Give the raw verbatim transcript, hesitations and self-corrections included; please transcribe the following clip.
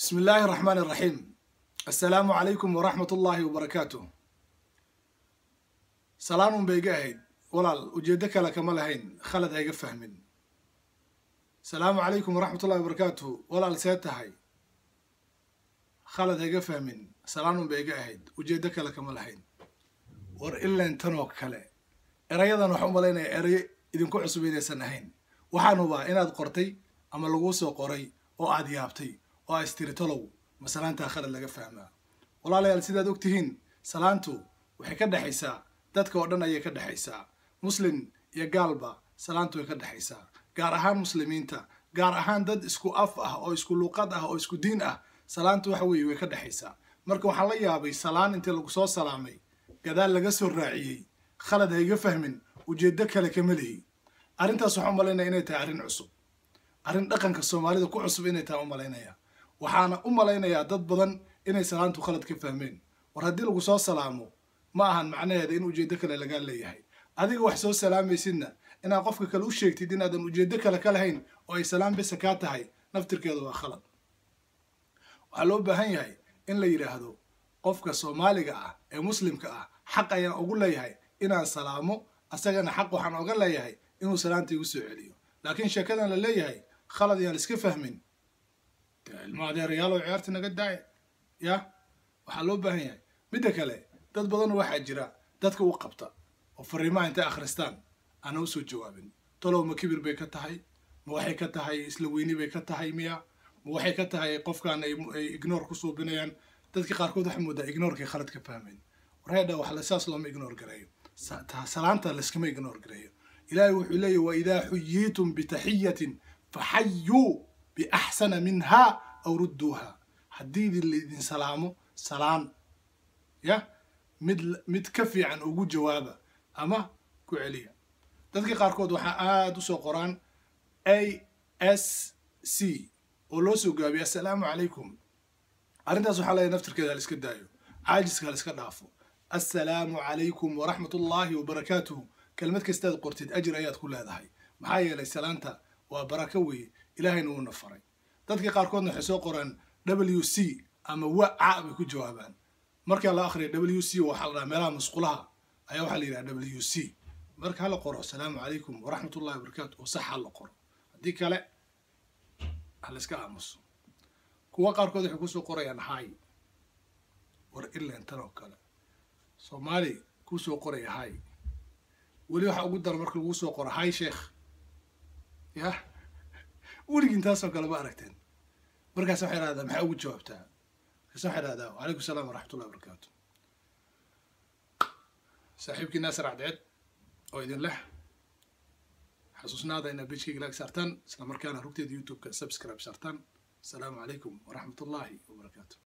بسم الله الرحمن الرحيم. السلام عليكم ورحمة الله وبركاته. سلام بيجاهد ولا وجدك لك ملهين خلد هيك فهمين. السلام عليكم ورحمة الله وبركاته ولا لساتهاي خلد هيك فهمين. سلام بيجاهد وجدك لك ملهين ور إلا انتنوك كله إرياضا وحوم علينا إري إذن كل عصبين سنهين وحنوبا إن هذا قرتي أما لغوس وقري أو عديابتي oo istirtolow masalaanta khalad laga fahmaa walaalayaal sidaad ogtihiin salaantu waxay ka dhaxaysaa dadka oo dhan ayay ka dhaxaysaa muslim iyo gaalba salaantu way ka dhaxaysaa gaar ahaan muslimiinta gaar ahaan dad isku af ah oo isku luqad ah oo isku diin ah salaantu waxa weeye way ka dhaxaysaa marka waxaan la yaabay salaan inta lagu soo salaamay gadaal laga soo raaciyay khalad hayga fahmin ujeedo kale kama lihi arintaas waxaan u maleynayaa inay tahay arrin cusub arrin dhaqanka Soomaalida ku cusub inay tahay u maleynayaa waxaana u malaynayaa dad badan inay salaantu khalad ka fahmeen war haddii lagu soo salaamo ma ahan macnaheedu in ujeedo kale laga leeyahay adiga wax soo salaamaysidna inaad qofka kale u sheegtid inaadan ujeedo kale ka lahayn oo ay salaam bes ka tahay naftirkeedu waa khalad waxa loo baahan yahay in la yiraahdo qofka Soomaaliga ah ee muslimka ah xaq ayaan ugu leeyahay inaan salaamo asagana xaq waxaan uga leeyahay inuu salaanta igu soo celiyo laakiin sheekadan la leeyahay khalad yaan iska fahmin الماضي ريال وعيارتي نقد داعي يا وحلو بهنيا بدك عليه دد بدن واحد جرا ددك وقبطة وفريما أنت آخرستان أنا وسو جوابين طلعوا ما كبر بيكتهاي موحي كتهاي سلويني بيكتهاي ميا موحي كتهاي قف كان إجنور كسو بنيان ددك قاركود حمودة إجنور كي خلت كفهمين ورهذا وحلا أساس لهم إجنور قريب سلامته لسكم إجنور قريب إلهي وحلي وإذا حييتم بتحية فحيوا بأحسن منها أو ردوها حديد اللي دين سلامه سلام يا مد متكفي عن وجود جوابه أما كعليا تذكر قاركود وحاء وسو قرآن A S C ولوسو جابي السلام عليكم أرنت سبحان نفتر كذا الإسكدايو عاجز كذا الإسكدافو السلام عليكم ورحمة الله وبركاته كلمة كستاد قرتد أجر آيات كل هذا هاي معايا لسلامته وبركوي إلهي نور نفري dadka qaarkoodna waxay soo qoraan W C ama waca bay ku jawaabaan marka la akhriyo W C waxa la meelaha masqulaha ayaa waxa la yiraahdaa W C marka hala qoro assalaamu alaykum wa rahmatullahi wa barakatuh sax la qoro hadii kale hal iska aamuso kuwa qaarkood waxay ku soo qorayaan hay war illa inta oo kale Soomaali ku soo qoray hay wali waxa ugu dar marka lagu soo qoro hay sheekh ya ولكن انت اصلا قال ما أركتين بركة سمحي هذا محاوي جوابتها سمحي هذا وعليكم السلام ورحمة الله وبركاته صاحبك الناس راح عدد أو إذن له حسوسنا هذا إن بيجي لك سرطان سلام مركانا روكتي يوتيوب سبسكرايب سرطان السلام عليكم ورحمة الله وبركاته.